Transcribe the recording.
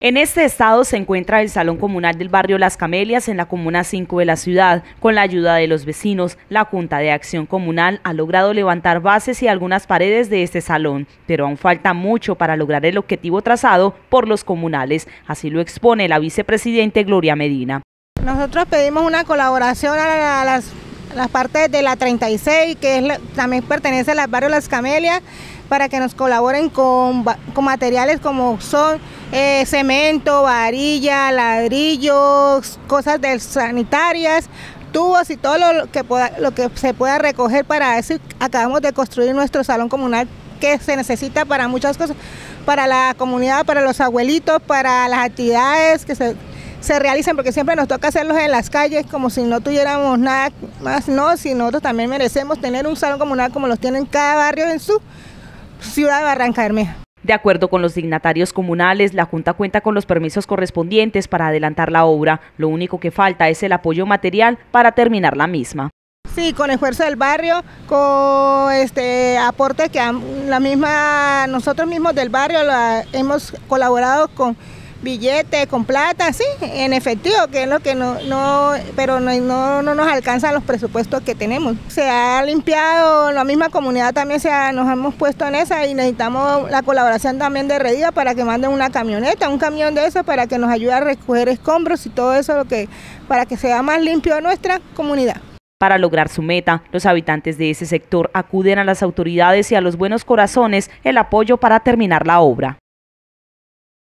En este estado se encuentra el Salón Comunal del barrio Las Camelias en la Comuna 5 de la ciudad. Con la ayuda de los vecinos, la Junta de Acción Comunal ha logrado levantar bases y algunas paredes de este salón, pero aún falta mucho para lograr el objetivo trazado por los comunales. Así lo expone la vicepresidente Gloria Medina. Nosotros pedimos una colaboración a las partes de la 36, que también pertenece al barrio Las Camelias, para que nos colaboren con materiales como son cemento, varilla, ladrillos, cosas sanitarias, tubos y todo lo que se pueda recoger para eso. Acabamos de construir nuestro salón comunal, que se necesita para muchas cosas, para la comunidad, para los abuelitos, para las actividades que se realicen, porque siempre nos toca hacerlos en las calles como si no tuviéramos nada más, no, si nosotros también merecemos tener un salón comunal como los tienen cada barrio en su ciudad de Barranca Bermeja. De acuerdo con los dignatarios comunales, la Junta cuenta con los permisos correspondientes para adelantar la obra. Lo único que falta es el apoyo material para terminar la misma. Sí, con esfuerzo del barrio, con aporte que nosotros mismos del barrio hemos colaborado con billetes, con plata, sí, en efectivo, que es lo que no nos alcanzan los presupuestos que tenemos. Se ha limpiado, la misma comunidad también nos hemos puesto en esa y necesitamos la colaboración también de Redida para que manden una camioneta, un camión de eso para que nos ayude a recoger escombros y todo eso, para que sea más limpio nuestra comunidad. Para lograr su meta, los habitantes de ese sector acuden a las autoridades y a los buenos corazones el apoyo para terminar la obra.